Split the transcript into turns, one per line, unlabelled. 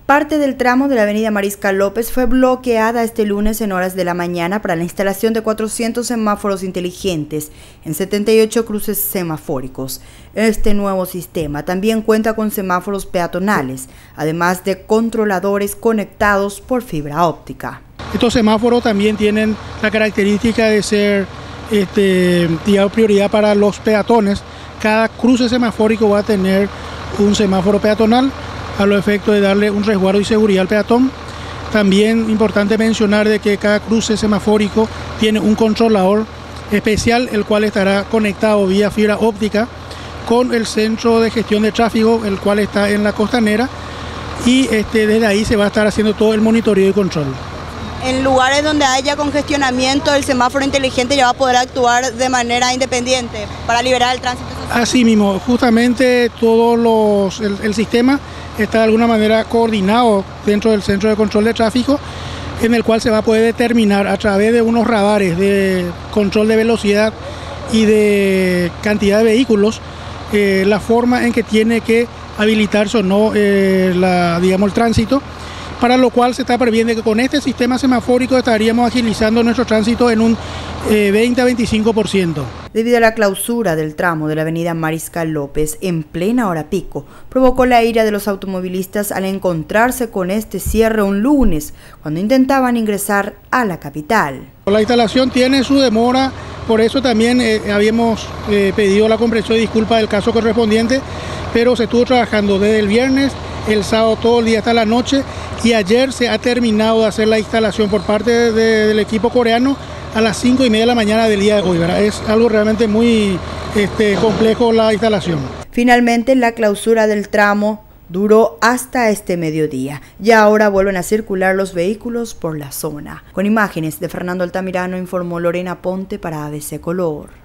Parte del tramo de la avenida Mariscal López fue bloqueada este lunes en horas de la mañana para la instalación de 400 semáforos inteligentes en 78 cruces semafóricos. Este nuevo sistema también cuenta con semáforos peatonales, además de controladores conectados por fibra óptica.
Estos semáforos también tienen la característica de ser prioridad para los peatones. Cada cruce semafórico va a tener un semáforo peatonal a los efectos de darle un resguardo y seguridad al peatón. También importante mencionar de que cada cruce semafórico tiene un controlador especial, el cual estará conectado vía fibra óptica con el centro de gestión de tráfico, el cual está en la costanera, y desde ahí se va a estar haciendo todo el monitoreo y control.
En lugares donde haya congestionamiento, el semáforo inteligente ya va a poder actuar de manera independiente para liberar el tránsito social.
Así mismo, justamente el sistema está de alguna manera coordinado dentro del centro de control de tráfico, en el cual se va a poder determinar a través de unos radares de control de velocidad y de cantidad de vehículos la forma en que tiene que habilitarse o no el tránsito, para lo cual se está previendo que con este sistema semafórico estaríamos agilizando nuestro tránsito en un 20 a 25%.
Debido a la clausura del tramo de la avenida Mariscal López en plena hora pico, provocó la ira de los automovilistas al encontrarse con este cierre un lunes, cuando intentaban ingresar a la capital.
La instalación tiene su demora, por eso también habíamos pedido la comprensión y disculpa del caso correspondiente, pero se estuvo trabajando desde el viernes, el sábado todo el día hasta la noche, y ayer se ha terminado de hacer la instalación por parte del equipo coreano a las 5:30 de la mañana del día de hoy, ¿verdad? Es algo realmente muy complejo la instalación.
Finalmente, la clausura del tramo duró hasta este mediodía y ahora vuelven a circular los vehículos por la zona. Con imágenes de Fernando Altamirano, informó Lorena Ponte para ABC Color.